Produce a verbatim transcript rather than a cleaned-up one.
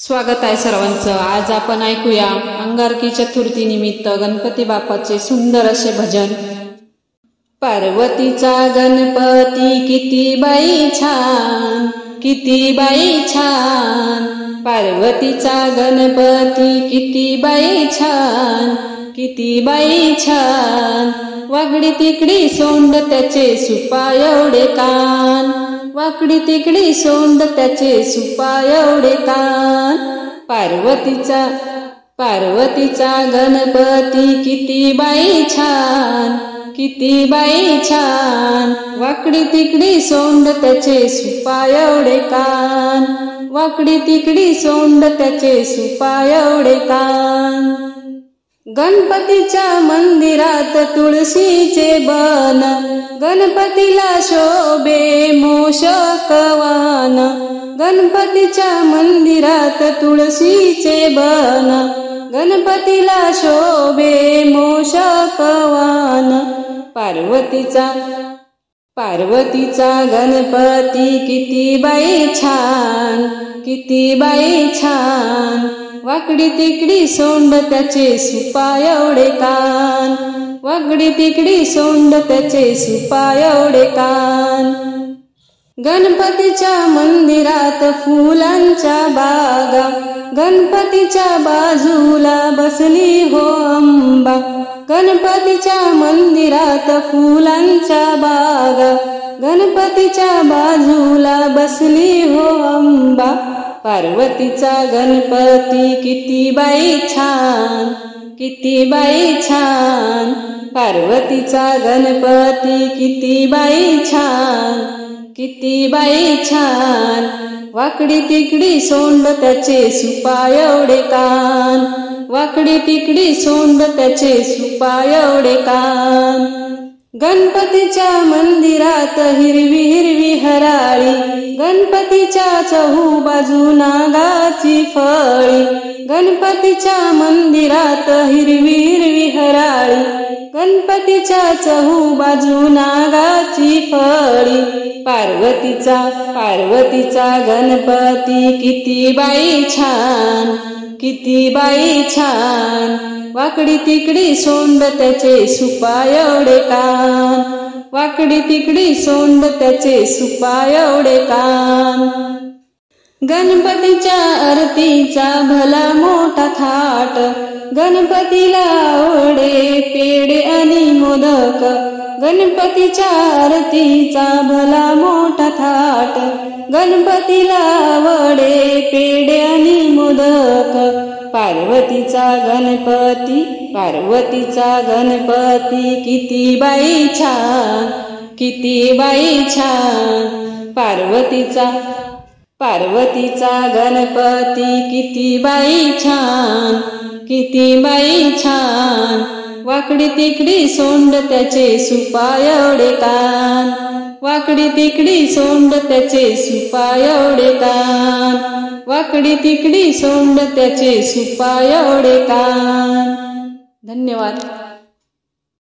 स्वागत आहे सर्वांचं। आज आपण ऐकूया अंगारकी चतुर्थी निमित्त गणपती बाप्पाचे सुंदर असे भजन। पार्वतीचा गणपती किती बाई छान, किती बाई छान। पार्वतीचा गणपती किती बाई छान, किती बाई छान। वाकडी तिकडी सोंड त्याचे सुपा एवढे कान, वाकडी तिकडी सोंड त्याचे सुपा एवढे कान। पार्वतीचा पार्वतीचा गणपती किती बाई छान, किती बाई छान। वाकडी तिकडी सोंड त्याचे सुपा एवढे कान, वाकडी तिकडी सोंड त्याचे सुपा एवढे कान। गणपतीच्या मंदिरात तुळशीचे बन, गणपतीला शोभे मूषक वाहन। गणपतीच्या मंदिरात तुळशीचे बन, गणपतीला शोभे मूषक वाहन। पार्वतीचा पार्वतीचा गणपती किती बाई छान, किती बाई छान। वाकडी तिकडी सोंड त्याचे सुपा एवढे कान, वाकडी तिकडी सोंड त्याचे सुपा एवढे कान। गणपतीच्या मंदिरात फुलांच्या बागा, गणपतीच्या बाजूला बसली हो अंबा। गणपतीच्या मंदिरात फुलांच्या बागा, गणपतीच्या बाजूला बसली हो अंबा। पार्वतीचा गणपती किती बाई छान, किती बाई छान। पार्वतीचा गणपती किती बाई छान, किती बाई छान। वाकडी तिकडी सोंड त्याचे सुपा एवढे कान, वाकडी तिकडी सोंड त्याचे सुपा एवढे कान। गणपतीच्या मंदिरात हिरवी हिरवी हराळी, गणपतीच्या चहू बाजू नागाची फळी। गणपतीच्या मंदिरात हिरवी हिरवी हराळी, गणपतीच्या चहू बाजू नागाची फळी। पार्वतीचा पार्वतीचा गणपती किती बाई छान, किती बाई छान। वाकडी तिकडी सोंड त्याचे सुपा एवढे कान, वाकडी तिकडी सोंड त्याचे सुपा एवढे कान। गणपतीच्या आरतीचा भला मोठा थाट, गणपतीला आवडे पेढे आणि मोदक। गणपतीच्या आरतीचा भला मोठा थाट, गणपतीला आवडे पेढे आणि मोदक। पार्वतीचा गणपती पार्वतीचा गणपती किती बाई छान, किती बाई छान। पार्वतीचा पार्वतीचा गणपती किती बाई छान, किती बाई छान। वाकडी तिकडी सोंड त्याचे सुपा एवढे कान, वाकडी तिकडी सोंड त्याचे सुपा एवढे कान। वाकडी तिकडी सोंड त्याचे सुपा एवढे कान। धन्यवाद।